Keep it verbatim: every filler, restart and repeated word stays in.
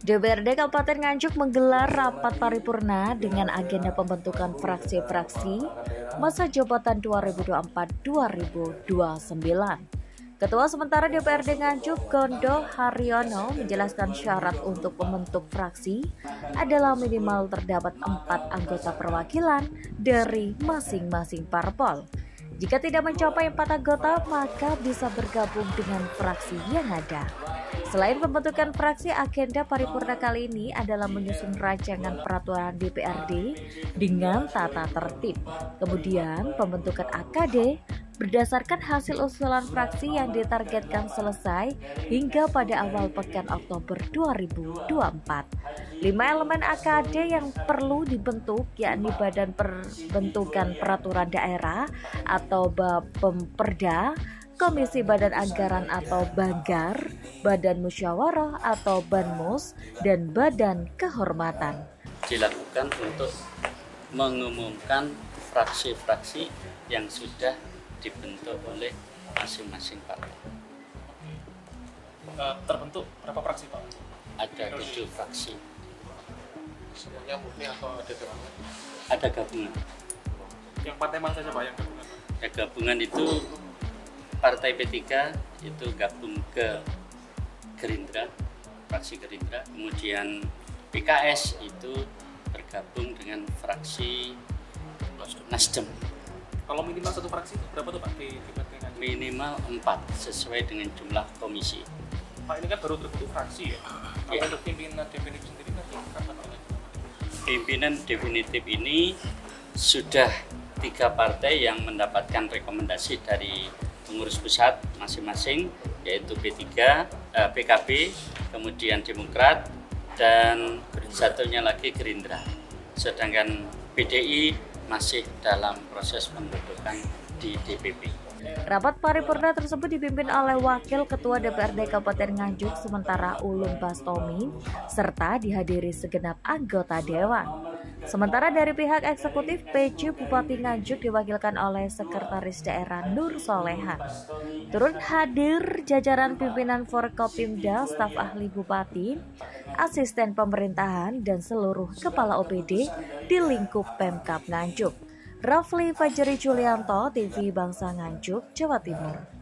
D P R D Kabupaten Nganjuk menggelar rapat paripurna dengan agenda pembentukan fraksi-fraksi masa jabatan dua ribu dua puluh empat sampai dua ribu dua puluh sembilan. Ketua sementara D P R D Nganjuk, Gondo Haryono, menjelaskan syarat untuk membentuk fraksi adalah minimal terdapat empat anggota perwakilan dari masing-masing parpol. Jika tidak mencapai empat anggota, maka bisa bergabung dengan fraksi yang ada. Selain pembentukan fraksi, agenda paripurna kali ini adalah menyusun rancangan peraturan D P R D dengan tata tertib. Kemudian pembentukan A K D berdasarkan hasil usulan fraksi yang ditargetkan selesai hingga pada awal pekan Oktober dua ribu dua puluh empat. Lima elemen A K D yang perlu dibentuk yakni Badan Pembentukan Peraturan Daerah atau Bapemperda, Komisi Badan Anggaran atau Banggar, Badan Musyawarah atau Banmus, dan Badan Kehormatan. Dilakukan untuk mengumumkan fraksi-fraksi yang sudah dibentuk oleh masing-masing partai. Uh, terbentuk berapa fraksi, Pak? Ada tujuh fraksi. Semuanya murni atau ada gabungan? Ada gabungan. Yang partai mana saja, Pak, yang gabungan? Ya, gabungan itu Partai P tiga itu gabung ke Gerindra, fraksi Gerindra. Kemudian P K S itu bergabung dengan fraksi Nasdem. Kalau minimal satu fraksi berapa tuh, Pak? Di, di minimal empat sesuai dengan jumlah komisi. Pak, ini kan baru terbentuk fraksi ya. Kalau ya. Untuk pimpinan definitif sendiri nanti kapan oleh? Pimpinan definitif ini sudah tiga partai yang mendapatkan rekomendasi dari pengurus pusat masing-masing, yaitu P tiga, eh, P K B, kemudian Demokrat, dan satunya lagi Gerindra. Sedangkan P D I masih dalam proses pembentukan di D P P. Rapat paripurna tersebut dipimpin oleh Wakil Ketua D P R D Kabupaten Nganjuk sementara Ulum Bastomi serta dihadiri segenap anggota dewan. Sementara dari pihak eksekutif P J Bupati Nganjuk diwakilkan oleh Sekretaris Daerah Nur Solehan. Turut hadir jajaran pimpinan Forkopimda, staf ahli Bupati, asisten pemerintahan, dan seluruh kepala O P D di lingkup Pemkab Nganjuk. Rafli Fajri Julianto, T V Bangsa Nganjuk, Jawa Timur.